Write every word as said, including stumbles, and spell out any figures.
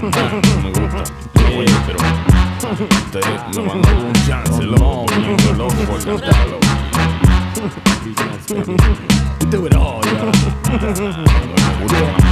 me gusta. Oye, pero ustedes me mandan un chance, loco, yo loco por cantarlo. Do it all, y'all.